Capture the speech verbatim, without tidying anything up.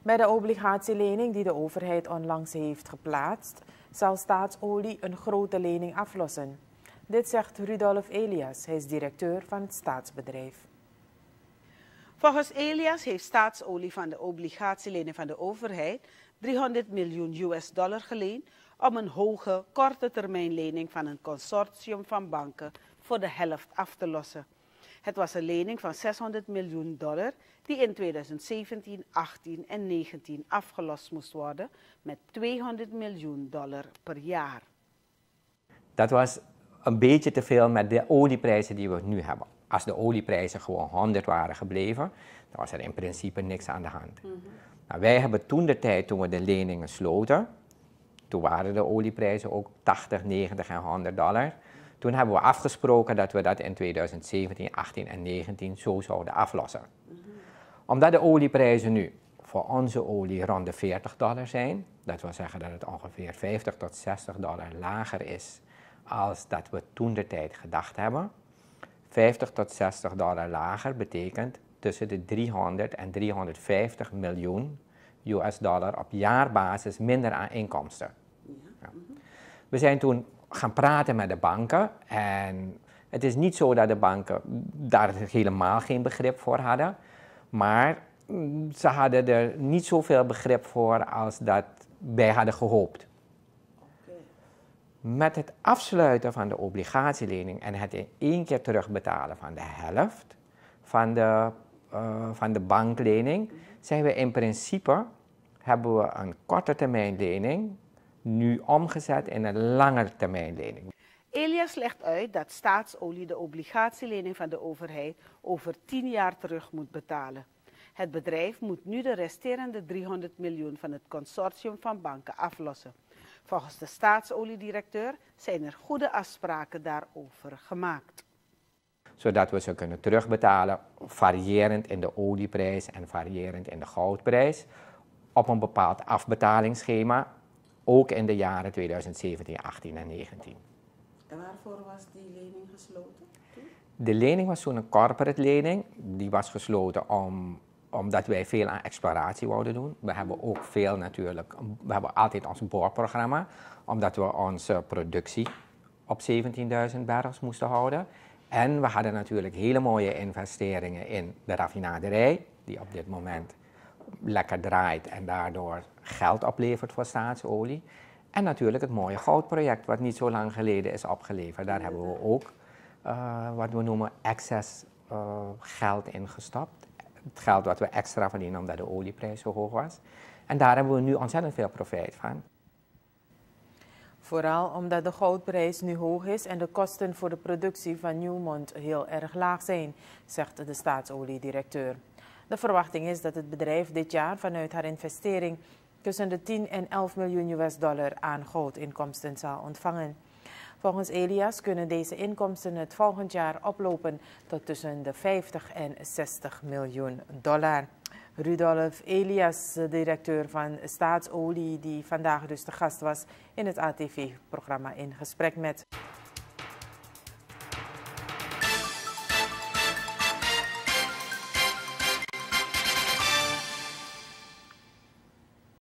Bij de obligatielening die de overheid onlangs heeft geplaatst, zal Staatsolie een grote lening aflossen. Dit zegt Rudolf Elias, hij is directeur van het staatsbedrijf. Volgens Elias heeft Staatsolie van de obligatielening van de overheid driehonderd miljoen U S dollar geleend om een hoge korte termijn lening van een consortium van banken voor de helft af te lossen. Het was een lening van zeshonderd miljoen dollar die in tweeduizend zeventien, achttien en negentien afgelost moest worden met tweehonderd miljoen dollar per jaar. Dat was een beetje te veel met de olieprijzen die we nu hebben. Als de olieprijzen gewoon honderd waren gebleven, dan was er in principe niks aan de hand. Mm-hmm. Nou, wij hebben toen de tijd, toen we de leningen sloten, toen waren de olieprijzen ook tachtig, negentig en honderd dollar. Toen hebben we afgesproken dat we dat in tweeduizend zeventien, achttien en negentien zo zouden aflossen. Mm-hmm. Omdat de olieprijzen nu voor onze olie rond de veertig dollar zijn, dat wil zeggen dat het ongeveer vijftig tot zestig dollar lager is als dat we toen de tijd gedacht hebben. vijftig tot zestig dollar lager betekent tussen de driehonderd en driehonderdvijftig miljoen U S dollar op jaarbasis minder aan inkomsten. Ja. We zijn toen gaan praten met de banken en het is niet zo dat de banken daar helemaal geen begrip voor hadden, maar ze hadden er niet zoveel begrip voor als dat wij hadden gehoopt. Met het afsluiten van de obligatielening en het in één keer terugbetalen van de helft van de, uh, van de banklening, zijn we in principe, hebben we een korte termijn lening nu omgezet in een lange termijn lening. Elias legt uit dat Staatsolie de obligatielening van de overheid over tien jaar terug moet betalen. Het bedrijf moet nu de resterende driehonderd miljoen van het consortium van banken aflossen. Volgens de staatsoliedirecteur zijn er goede afspraken daarover gemaakt. Zodat we ze kunnen terugbetalen, variërend in de olieprijs en variërend in de goudprijs, op een bepaald afbetalingsschema, ook in de jaren tweeduizend zeventien, achttien en negentien. En waarvoor was die lening gesloten? De lening was toen een corporate lening. Die was gesloten om, omdat wij veel aan exploratie wouden doen. We hebben ook veel natuurlijk, we hebben altijd ons boorprogramma, omdat we onze productie op zeventienduizend barrels moesten houden. En we hadden natuurlijk hele mooie investeringen in de raffinaderij, die op dit moment lekker draait en daardoor geld oplevert voor Staatsolie. En natuurlijk het mooie goudproject, wat niet zo lang geleden is opgeleverd. Daar hebben we ook uh, wat we noemen excess uh, geld in gestopt. Het geld wat we extra verdienen omdat de olieprijs zo hoog was. En daar hebben we nu ontzettend veel profijt van. Vooral omdat de goudprijs nu hoog is en de kosten voor de productie van Newmont heel erg laag zijn, zegt de staatsoliedirecteur. De verwachting is dat het bedrijf dit jaar vanuit haar investering tussen de tien en elf miljoen U S dollar aan goudinkomsten zal ontvangen. Volgens Elias kunnen deze inkomsten het volgend jaar oplopen tot tussen de vijftig en zestig miljoen dollar. Rudolf Elias, de directeur van Staatsolie, die vandaag dus de gast was in het A T V-programma In Gesprek Met.